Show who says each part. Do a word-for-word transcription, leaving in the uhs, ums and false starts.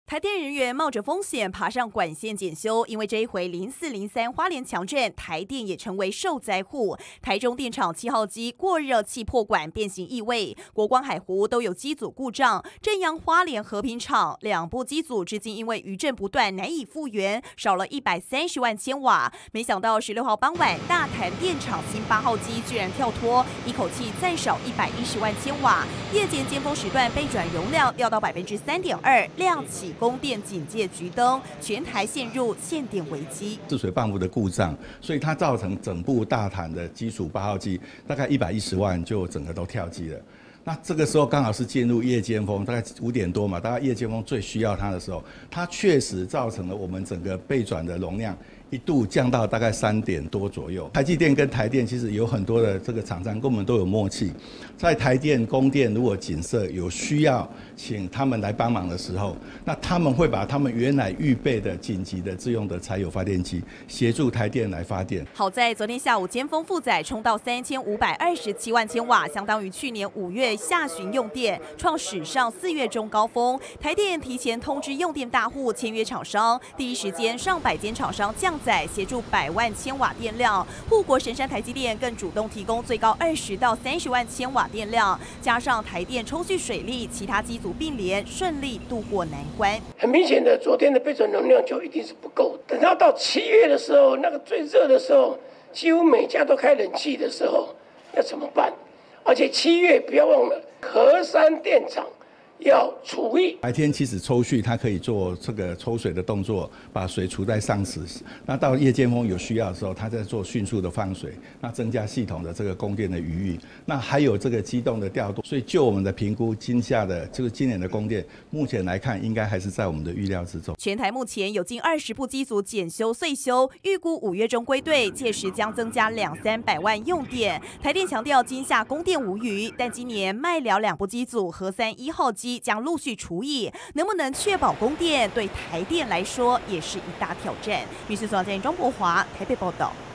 Speaker 1: 台电人员冒着风险爬上管线检修，因为这一回零四零三花莲强震，台电也成为受灾户。台中电厂七号机过热气破管变形异味，国光海湖都有机组故障。正阳花莲和平厂两部机组至今因为余震不断难以复原，少了一百三十万千瓦。没想到十六号傍晚，大潭电厂新八号机居然跳脱，一口气再少一百一十万千瓦。夜间尖峰时段备转容量掉到百分之三点二，亮起供电警戒橘灯，全台陷入限电危机。
Speaker 2: 治水泵的故障，所以它造成整部大潭的基础八号机大概一百一十万就整个都跳机了。那这个时候刚好是进入夜间峰，大概五点多嘛，大概夜间峰最需要它的时候，它确实造成了我们整个备转的容量一度降到大概三点多左右。台积电跟台电其实有很多的这个厂商跟我们都有默契，在台电供电如果景色有需要，请他们来帮忙的时候，那他们会把他们原来预备的紧急的自用的柴油发电机协助台电来发电。
Speaker 1: 好在昨天下午尖峰负载冲到三千五百二十七万千瓦，相当于去年五月下旬用电，创史上四月中高峰。台电提前通知用电大户签约厂商，第一时间上百间厂商降载协助百万千瓦电量。护国神山台积电更主动提供最高二十到三十万千瓦电量，加上台电抽蓄水力，其他机组并联，顺利度过难关。
Speaker 3: 很明显的，昨天的备转能量就一定是不够。等到到七月的时候，那个最热的时候，几乎每家都开冷气的时候，要怎么办？而且七月不要忘了，核三电厂要除役。
Speaker 2: 白天其实抽蓄，它可以做这个抽水的动作，把水储在上池。那到夜间峰有需要的时候，它在做迅速的放水，那增加系统的这个供电的余裕。那还有这个机动的调度。所以就我们的评估，今夏的就是今年的供电，目前来看应该还是在我们的预料之中。
Speaker 1: 全台目前有近二十部机组检修岁修，预估五月中归队，届时将增加两三百万用电。台电强调今夏供电无虞，但今年麦寮两部机组核三一号机将陆续除役，能不能确保供电，对台电来说也是一大挑战。民视总监庄博华台北报道。